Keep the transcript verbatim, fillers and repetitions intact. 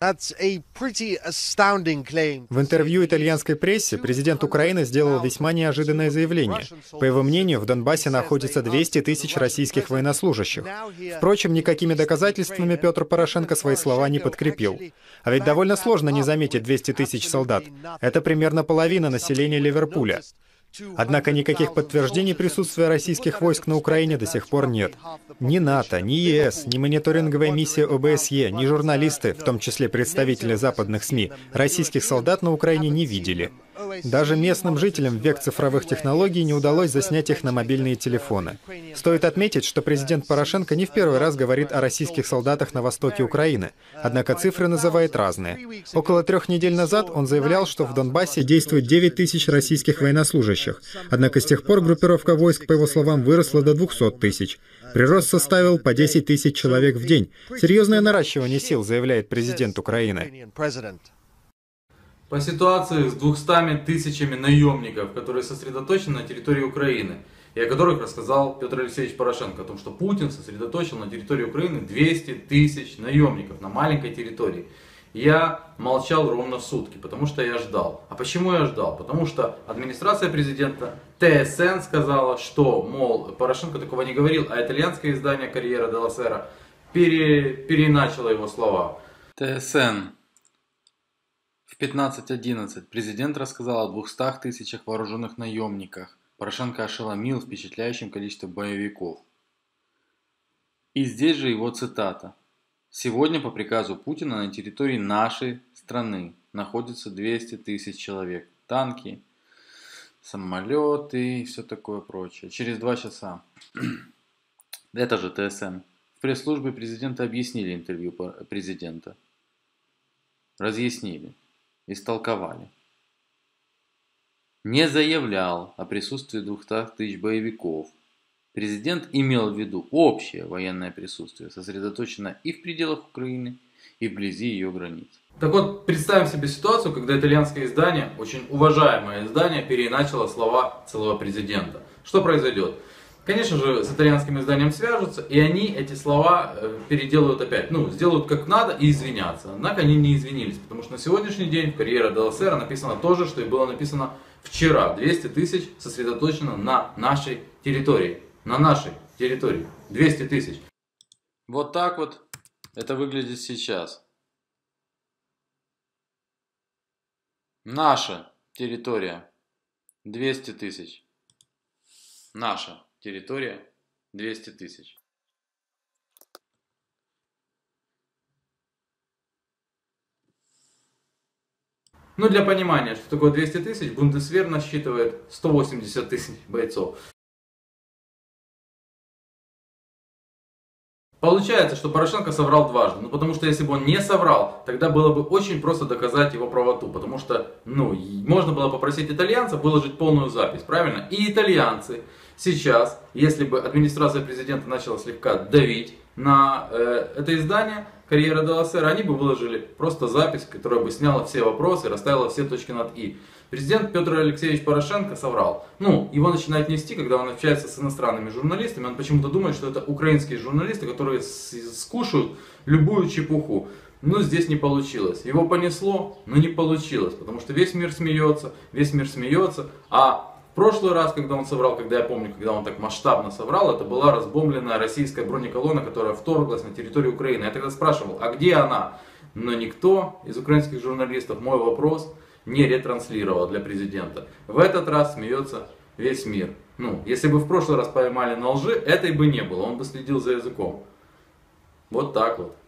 В интервью итальянской прессе президент Украины сделал весьма неожиданное заявление. По его мнению, в Донбассе находится двести тысяч российских военнослужащих. Впрочем, никакими доказательствами Петр Порошенко свои слова не подкрепил. А ведь довольно сложно не заметить двести тысяч солдат. Это примерно половина населения Ливерпуля. Однако никаких подтверждений присутствия российских войск на Украине до сих пор нет. Ни НАТО, ни ЕС, ни мониторинговая миссия О Бэ Эс Е, ни журналисты, в том числе представители западных СМИ, российских солдат на Украине не видели. Даже местным жителям в век цифровых технологий не удалось заснять их на мобильные телефоны. Стоит отметить, что президент Порошенко не в первый раз говорит о российских солдатах на востоке Украины, однако цифры называет разные. Около трех недель назад он заявлял, что в Донбассе действует девять тысяч российских военнослужащих, однако с тех пор группировка войск, по его словам, выросла до двухсот тысяч. Прирост составил по десять тысяч человек в день. Серьезное наращивание сил, заявляет президент Украины. По ситуации с двумястами тысячами наемников, которые сосредоточены на территории Украины, и о которых рассказал Петр Алексеевич Порошенко, о том, что Путин сосредоточил на территории Украины двести тысяч наемников на маленькой территории. Я молчал ровно сутки, потому что я ждал. А почему я ждал? Потому что администрация президента Тэ Эс Эн сказала, что, мол, Порошенко такого не говорил, а итальянское издание Корьера делла Сера пере, переиначило его слова. Тэ Эс Эн. В пятнадцать одиннадцать президент рассказал о двухстах тысячах вооруженных наемниках. Порошенко ошеломил впечатляющим количеством боевиков. И здесь же его цитата. «Сегодня по приказу Путина на территории нашей страны находится двести тысяч человек. Танки, самолеты и все такое прочее. Через два часа». Это же Тэ Эс Эн. В пресс-службе президента объяснили интервью президента. Разъяснили. Истолковали. Не заявлял о присутствии двухсот тысяч боевиков. Президент имел в виду общее военное присутствие, сосредоточенное и в пределах Украины, и вблизи ее границ. Так вот, представим себе ситуацию, когда итальянское издание, очень уважаемое издание, переиначило слова целого президента. Что произойдет? Конечно же, с итальянским изданием свяжутся, и они эти слова переделают опять. Ну, сделают как надо и извинятся. Однако они не извинились, потому что на сегодняшний день в Корьера делла Сера написано то же, что и было написано вчера. двести тысяч сосредоточено на нашей территории. На нашей территории. двести тысяч. Вот так вот это выглядит сейчас. Наша территория. двести тысяч. Наша территория двести тысяч. Ну, для понимания, что такое двести тысяч, Бундесвер насчитывает сто восемьдесят тысяч бойцов. Получается, что Порошенко соврал дважды. Ну, потому что если бы он не соврал, тогда было бы очень просто доказать его правоту. Потому что, ну, можно было попросить итальянцев выложить полную запись, правильно? И итальянцы сейчас, если бы администрация президента начала слегка давить на э, это издание Корьера делла Сера, они бы выложили просто запись, которая бы сняла все вопросы и расставила все точки над «и». Президент Петр Алексеевич Порошенко соврал. Ну, его начинает нести, когда он общается с иностранными журналистами. Он почему-то думает, что это украинские журналисты, которые скушают любую чепуху. Но здесь не получилось. Его понесло, но не получилось. Потому что весь мир смеется, весь мир смеется. А в прошлый раз, когда он соврал, когда я помню, когда он так масштабно соврал, это была разбомбленная российская бронеколонна, которая вторглась на территорию Украины. Я тогда спрашивал, а где она? Но никто из украинских журналистов мой вопрос не ретранслировал для президента. В этот раз смеется весь мир. Ну, если бы в прошлый раз поймали на лжи, этой бы не было. Он бы следил за языком. Вот так вот.